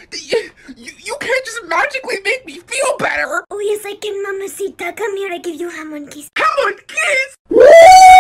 You can't just magically make me feel better. Oh, yes, I can, mamacita. Come here, I give you hamon kiss. Hamon kiss?